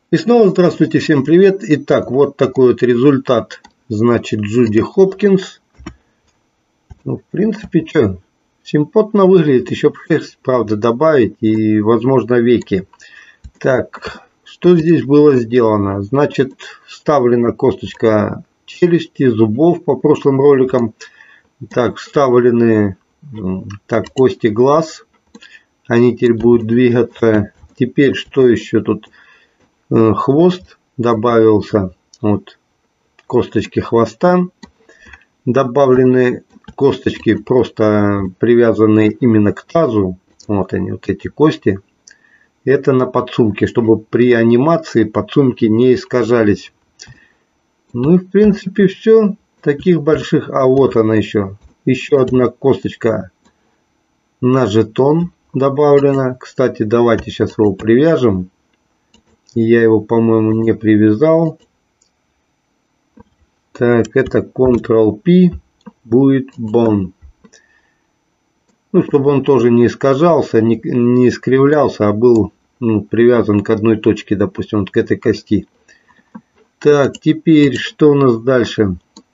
И снова здравствуйте, всем привет. Итак, вот такой вот результат, значит, Джуди Хопкинс. Ну, в принципе, что, симпотно выглядит, еще пресс, правда, добавить и, возможно, веки. Так, что здесь было сделано? Значит, вставлена косточка челюсти, зубов по прошлым роликам. Так, вставлены так, кости глаз. Они теперь будут двигаться. Теперь, что еще тут? Хвост добавился, вот косточки хвоста, добавлены косточки просто привязанные именно к тазу, вот они, вот эти кости, это на подсумке, чтобы при анимации подсумки не искажались. Ну и в принципе все, таких больших, а вот она еще одна косточка на жетон добавлена. Кстати, давайте сейчас его привяжем. Я его, по-моему, не привязал. Так, это Ctrl-P будет Bone. Ну, чтобы он тоже не искажался, не искривлялся, а был привязан к одной точке, допустим, вот к этой кости. Так, теперь что у нас дальше?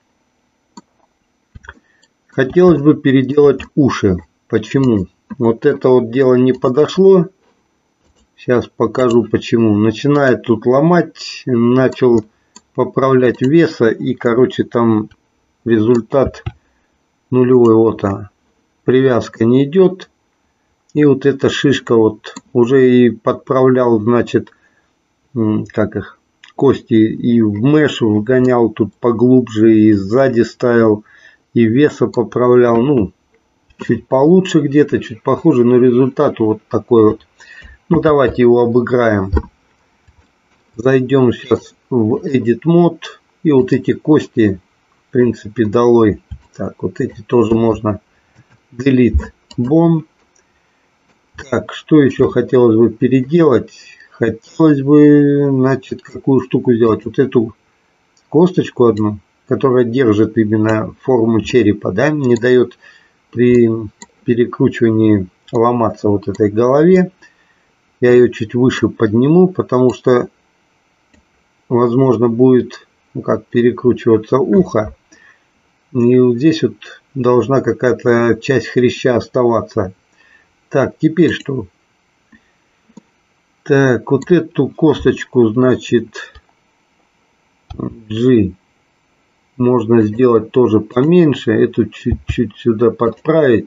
Хотелось бы переделать уши. Почему? Вот это вот дело не подошло. Сейчас покажу почему. Начинает тут ломать. Начал поправлять веса. И, короче, там результат нулевой. Вот она. Привязка не идет. И вот эта шишка вот уже и подправлял, значит, как их, кости. И в меш вгонял тут поглубже. И сзади ставил. И веса поправлял. Ну, чуть получше где-то, чуть похуже. Но результат вот такой вот. Ну, давайте его обыграем. Зайдем сейчас в Edit Mode. И вот эти кости, в принципе, долой. Так, вот эти тоже можно. Delete Bone. Так, что еще хотелось бы переделать? Хотелось бы, значит, какую штуку сделать? Вот эту косточку одну, которая держит именно форму черепа, да, не дает при перекручивании ломаться вот этой голове. Я ее чуть выше подниму, потому что, возможно, будет как перекручиваться ухо. И вот здесь вот должна какая-то часть хряща оставаться. Так, теперь что? Так, вот эту косточку, значит, G можно сделать тоже поменьше. Эту чуть-чуть сюда подправить.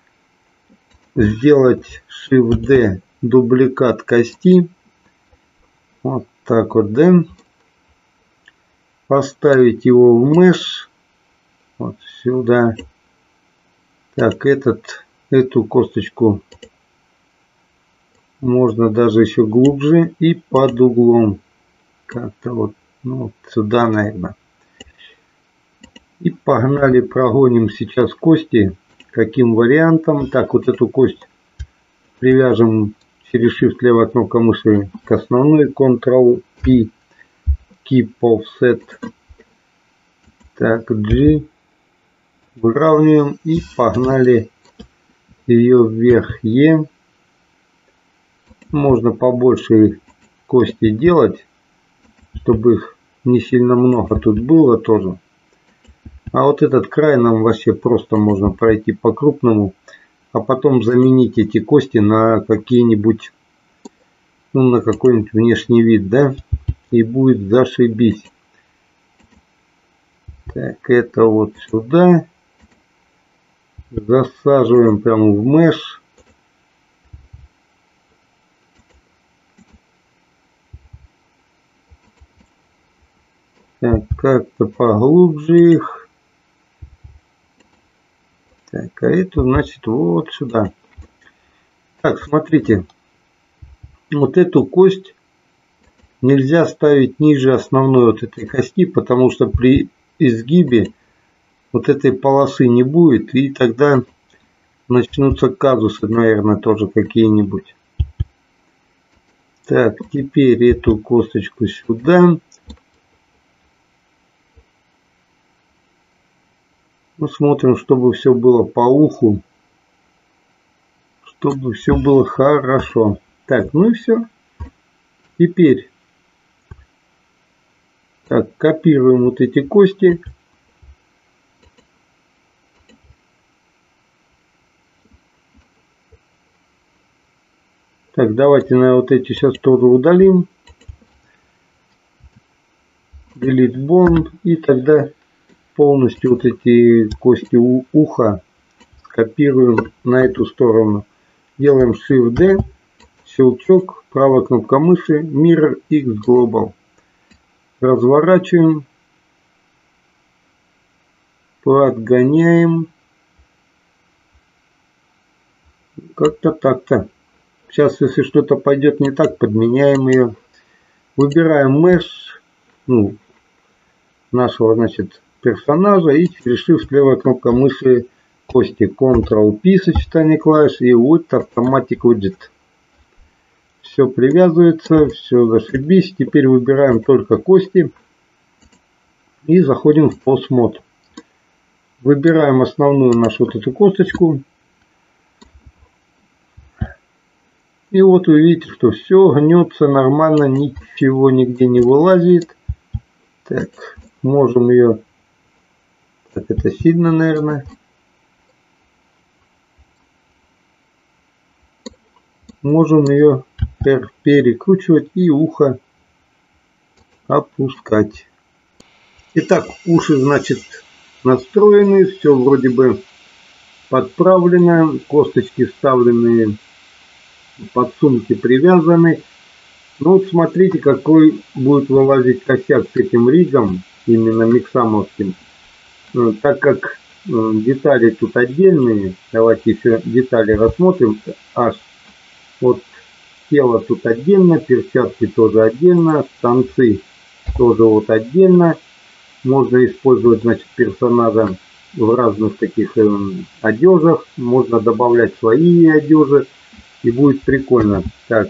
Сделать Shift-D. Дубликат кости. Вот так вот, да. Поставить его в меш. Вот сюда. Так, эту косточку можно даже еще глубже и под углом. Как-то вот, ну, вот сюда, наверное. И погнали, прогоним сейчас кости. Каким вариантом? Так, вот эту кость привяжем через Shift левая кнопка мыши к основной, Ctrl-P, Keep Offset. Так, G. Выравниваем и погнали ее вверх E. Можно побольше кости делать, чтобы их не сильно много тут было тоже. А вот этот край нам вообще просто можно пройти по крупному. А потом заменить эти кости на какие-нибудь, ну, на какой-нибудь внешний вид, да, и будет зашибись. Так, это вот сюда. Засаживаем прямо в меш. Так, как-то поглубже их. Так, а эту, значит, вот сюда. Так, смотрите. Вот эту кость нельзя ставить ниже основной вот этой кости, потому что при изгибе вот этой полосы не будет. И тогда начнутся казусы, наверное, тоже какие-нибудь. Так, теперь эту косточку сюда. Ну, смотрим, чтобы все было по уху. Чтобы все было хорошо. Так, ну и все. Теперь Так, копируем вот эти кости. Так, давайте на вот эти сейчас тоже удалим. Delete bone. И тогда полностью вот эти кости уха копируем на эту сторону. Делаем Shift-D, щелчок, правая кнопка мыши, Mirror X Global. Разворачиваем, подгоняем. Как-то так-то. Сейчас, если что-то пойдет не так, подменяем ее. Выбираем Mesh, ну, нашего, значит, персонажа, и через Shift левая кнопка мыши кости Ctrl-P сочетание клавиш и With Automatic Widget. Все привязывается, все зашибись. Теперь выбираем только кости и заходим в Pose Mode. Выбираем основную нашу вот эту косточку. И вот вы видите, что все гнется нормально, ничего нигде не вылазит. Так, можем ее... Так, это сильно, наверное. Можем ее перекручивать и ухо опускать. Итак, уши, значит, настроены, все вроде бы подправлено, косточки вставлены, подсумки привязаны. Ну вот смотрите, какой будет вылазить косяк с этим ригом, именно миксамовским. Так как детали тут отдельные, давайте еще детали рассмотрим. Аж вот тело тут отдельно, перчатки тоже отдельно, станцы тоже вот отдельно. Можно использовать, значит, персонажа в разных таких одежах. Можно добавлять свои одежи. И будет прикольно. Так.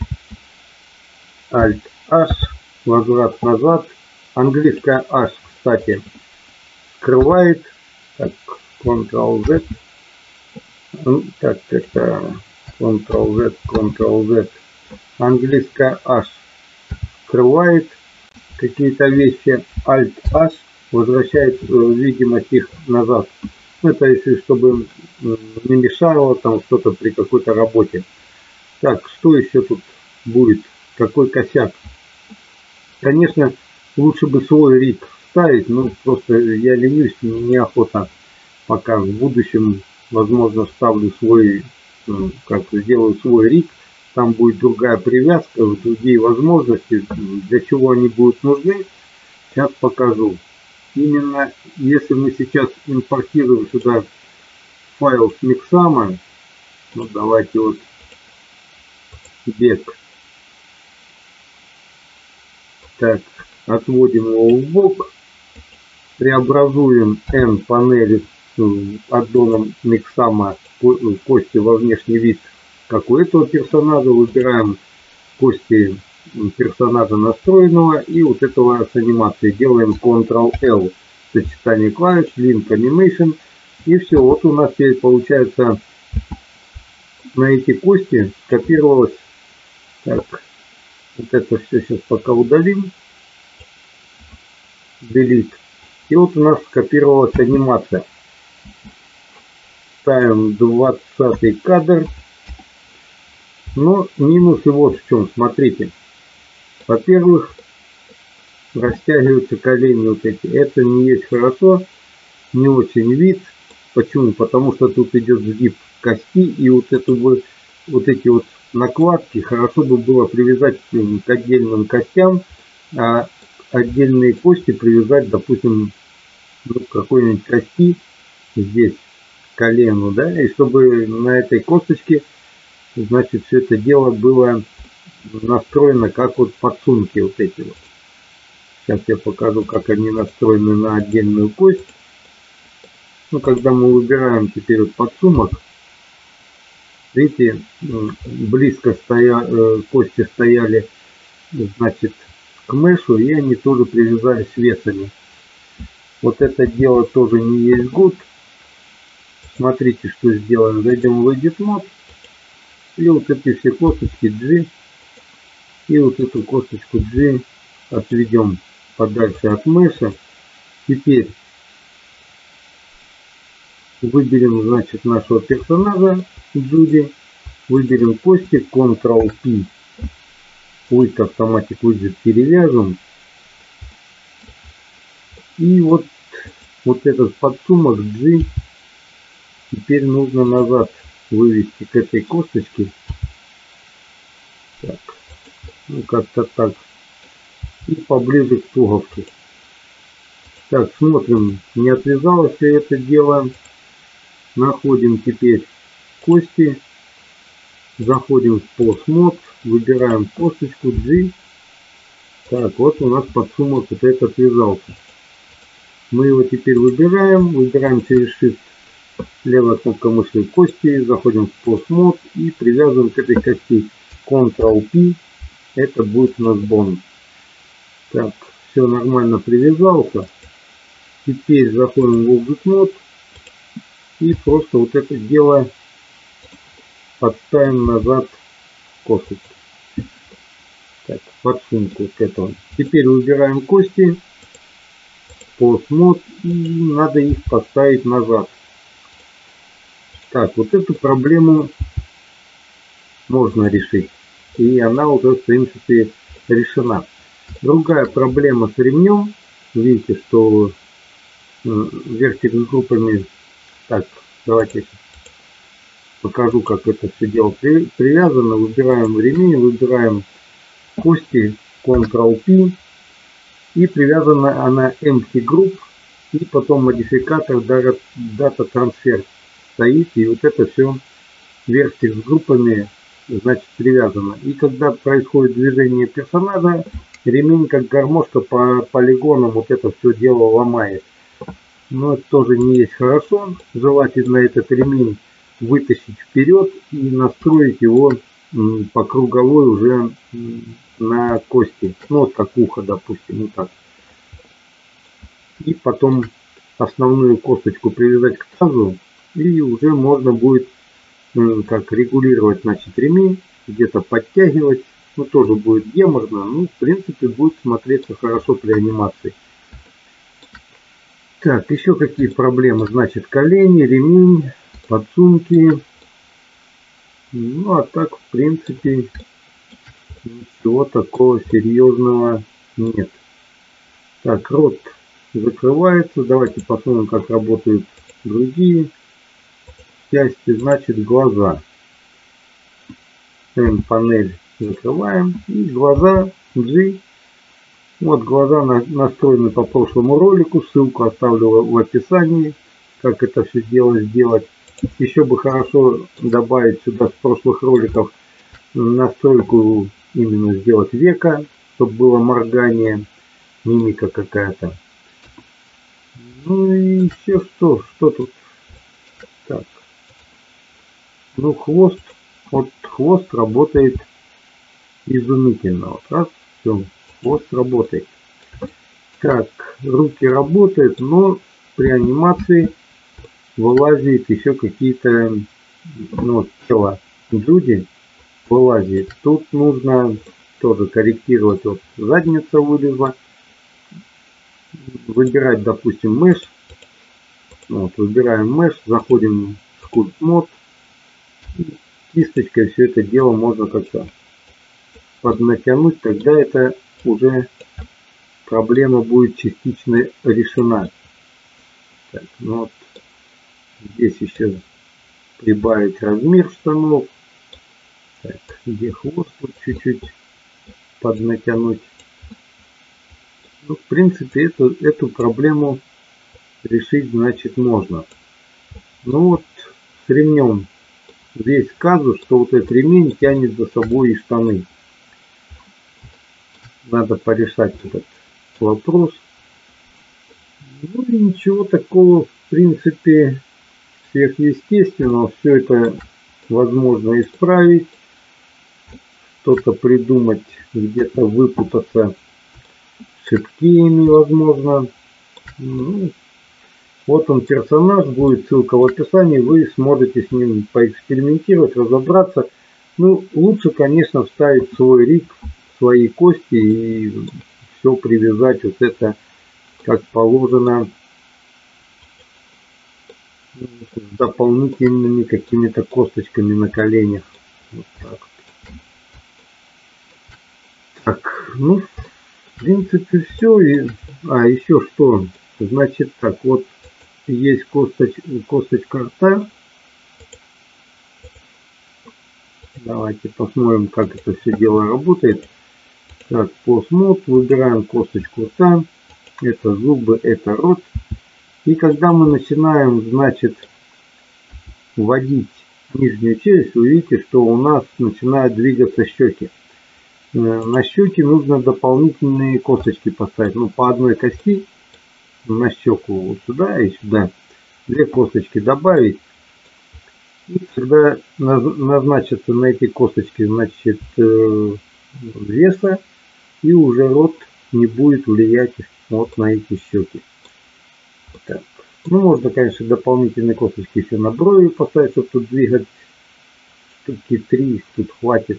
Alt-H. Возврат назад. Английская H, кстати, скрывает. Так. Ctrl-Z. Так, это Ctrl-Z, Ctrl-Z. Английская H скрывает какие-то вещи. Alt-H возвращает видимость их назад. Это если чтобы не мешало там что-то при какой-то работе. Так, что еще тут будет? Какой косяк? Конечно, лучше бы свой риг ставить, но просто я ленюсь, неохота. Пока в будущем, возможно, ставлю свой, как сделаю свой риг. Там будет другая привязка, другие возможности. Для чего они будут нужны, сейчас покажу. Именно если мы сейчас импортируем сюда файл с миксама, ну давайте вот бег. Так, отводим его в бок, преобразуем N панели с аддоном миксама кости во внешний вид, как у этого персонажа. Выбираем кости персонажа настроенного и вот этого с анимацией. Делаем Ctrl-L, сочетание клавиш, Link Animation. И все, вот у нас теперь получается на эти кости скопировалось. Так, вот это все сейчас пока удалим. Delete. И вот у нас скопировалась анимация. Ставим 20 кадр. Но минусы вот в чем, смотрите. Во-первых, растягиваются колени вот эти. Это не есть хорошо, не очень вид. Почему? Потому что тут идет сгиб кости, и вот эти вот накладки хорошо бы было привязать к отдельным костям, а отдельные кости привязать, допустим, к какой-нибудь кости здесь, к колену, да, и чтобы на этой косточке, значит, все это дело было настроено как вот подсумки вот эти вот. Сейчас я покажу, как они настроены на отдельную кость. Ну, когда мы выбираем теперь вот подсумок, видите, близко кости стояли, значит, к мешу, и они тоже привязались весами. Вот это дело тоже не есть good. Смотрите, что сделаем. Зайдем в Edit Mode. И вот эти все косточки G. И вот эту косточку G отведем подальше от мыши. Теперь выберем, значит, нашего персонажа Джуди. Выберем кости, Ctrl-P. With Automatic Widget перевяжем. И вот этот подсумок G теперь нужно назад вывести к этой косточке. Так, ну как-то так. И поближе к пуговке. Так, смотрим, не отвязалось ли это дело. Находим теперь кости. Заходим в Post Mode. Выбираем косточку G. Так, вот у нас подсумок вот этот отвязался. Мы его теперь выбираем через Shift, левая кнопка мыши кости, заходим в Post Mode и привязываем к этой кости Ctrl-P, это будет у нас бонус. Так, все нормально привязался. Теперь заходим в Object Mode и просто вот это дело подставим назад косточку. Так, подсумку вот этого. Теперь выбираем кости. Post Mode и надо их поставить назад. Так, вот эту проблему можно решить. И она уже в принципе решена. Другая проблема с ремнем. Видите, что вертикальными группами. Так, давайте покажу, как это все дело привязано. Выбираем ремень, выбираем кости, Ctrl-P. И привязана она Empty Group. И потом модификатор Data Transfer стоит. И вот это все вертик с группами, значит, привязано. И когда происходит движение персонажа, ремень как гармошка по полигонам вот это все дело ломает. Но это тоже не есть хорошо. Желательно этот ремень вытащить вперед и настроить его по круговой уже на кости. Ну вот как ухо, допустим, вот так. И потом основную косточку привязать к тазу. И уже можно будет как регулировать, значит, ремень, где-то подтягивать. Ну тоже будет геморно. Ну в принципе будет смотреться хорошо при анимации. Так, еще какие проблемы? Значит, колени, ремень, подсумки. Ну а так в принципе ничего такого серьезного нет. Так, рот закрывается. Давайте посмотрим, как работают другие части. Значит, глаза. Панель закрываем. И глаза G. Вот глаза настроены по прошлому ролику. Ссылку оставлю в описании, как это все дело сделать. Еще бы хорошо добавить сюда с прошлых роликов настройку именно сделать века, чтобы было моргание, мимика какая-то. Ну и еще что тут? Так. Ну хвост. Вот хвост работает изумительно. Вот раз, все, хвост работает. Так, руки работают, но при анимации вылазит еще какие-то, ну, тела Джуди вылазит. Тут нужно тоже корректировать. Вот задница вылезла. Выбирать, допустим, мышь. Вот, выбираем мышь, заходим в Sculpt Mode. Кисточкой все это дело можно как-то поднатянуть. Тогда это уже проблема будет частично решена. Так, ну вот. Здесь еще прибавить размер штанов. Так, где хвост, вот чуть-чуть поднатянуть. Ну, в принципе, эту проблему решить, значит, можно. Ну вот, с ремнем весь казус, что вот этот ремень тянет за собой и штаны. Надо порешать этот вопрос. Ну и ничего такого, в принципе, сверхъестественного. Все это возможно исправить. Что-то придумать, где-то выпутаться шипкиями, возможно. Ну, вот он персонаж, будет ссылка в описании, вы сможете с ним поэкспериментировать, разобраться. Ну, лучше, конечно, вставить свой риг, свои кости, и все привязать вот это как положено с дополнительными какими-то косточками на коленях. Вот так. Так, ну, в принципе, все. Еще что? Значит так, вот есть косточка рта. Давайте посмотрим, как это все дело работает. Так, постмод, выбираем косточку рта. Это зубы, это рот. И когда мы начинаем, значит, вводить нижнюю челюсть, вы видите, что у нас начинают двигаться щеки. На щеки нужно дополнительные косточки поставить. Ну, по одной кости на щеку вот сюда и сюда. 2 косточки добавить. И когда назначится на эти косточки, значит, веса, и уже рот не будет влиять вот на эти щеки. Так. Ну, можно, конечно, дополнительные косточки еще на брови поставить, чтобы тут двигать. Штуки 3 тут хватит.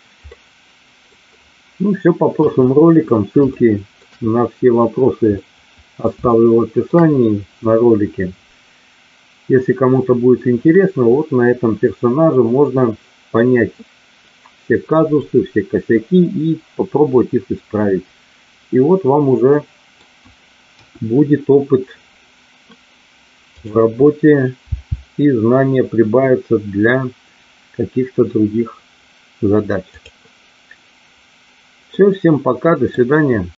Ну, все по прошлым роликам. Ссылки на все вопросы оставлю в описании на ролике. Если кому-то будет интересно, вот на этом персонаже можно понять все казусы, все косяки и попробовать их исправить. И вот вам уже будет опыт в работе, и знания прибавятся для каких-то других задач. Все, всем пока, до свидания.